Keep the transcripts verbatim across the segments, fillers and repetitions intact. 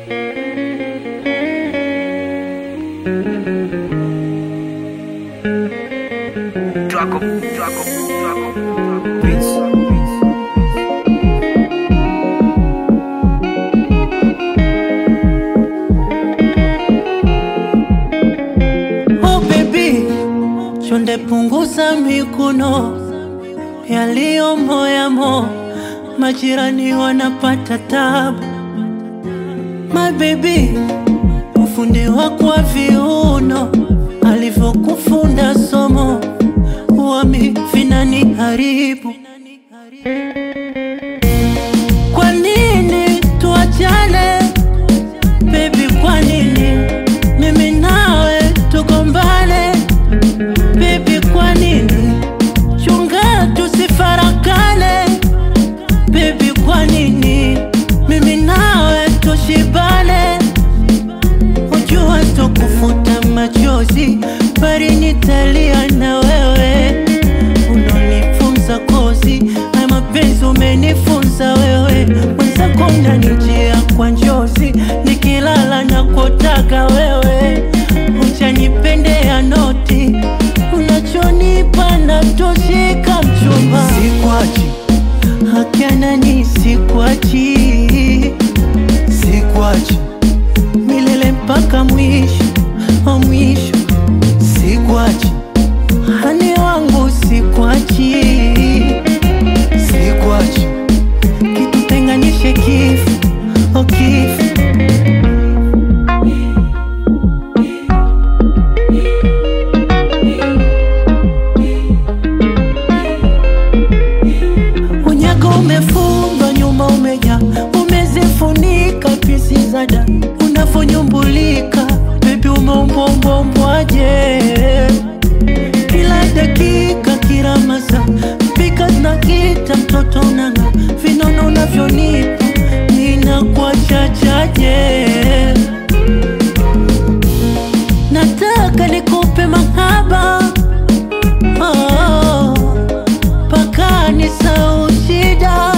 Draco, Draco, Draco, Prince. Oh baby, chonde punguza mikono yaliyo moyamo, majirani wanapata tabu. My baby, ufundi wako wa viuno alivyokufunda somo wami vinani haribu. Kwa nini tuachane baby, kwa nini mimi nawe tugombane baby, kwa nini chunga tusifarakane baby, kwa nini mimi nawe tushibane. Ujua tokufuta machozi bari nitalia na wewe, unonifunza kozi na mapenzi umenifunza wewe. Mwenzako unanijia kwa njozi, nikilala na kutaka wewe. Ujanipendea noti, unachonipa na toshika mchumba. Sikuachi, hakiana ni sikuachi, sikuachi milele mpaka mwisho, o mwisho. Sikuachi, hani wangu sikuachi, sikuachi kitutenganishe kifo, o kifo. Unyago umefumba, nyuma umeja, umezifunika pisi zada. Unafonyumbulika baby, umeumbombombwaje kila dakika, kila masaa pika na kita mtoto unanga. Vinono unavyonipa ninakuwa chachaje, nataka nikupe mahaba oh, paka nisahau shida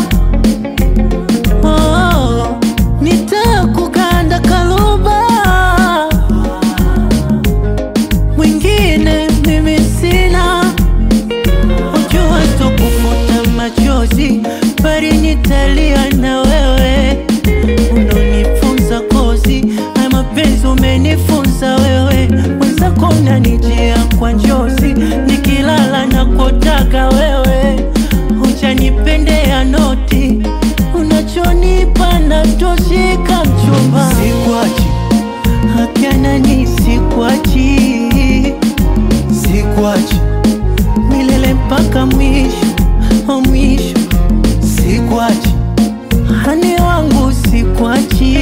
oh, nitakuganda kaluba. Mwingine mimi sina, ujua tokufuta machozi bari nitalia na wewe. Unonifunza kozi na mapenzi umenifunza wewe. Mwenzako unanijia kwa njozi, nikilala na kutaka wewe. Ujanipendea noti, unachonipa na toshika mchumba. Sikuachi, hakiana ni sikuachi, sikuachi milele mpaka mwisho, o mwisho. Sikuachi, hani wangu sikuachi,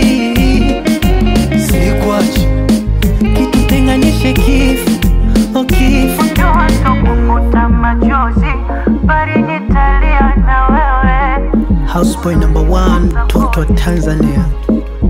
sikuachi kitutenganishe kifo, o kifo. Ujua tokufuta machozi bari nitalia na wewe. Houseboy number one, Toto Tanzania.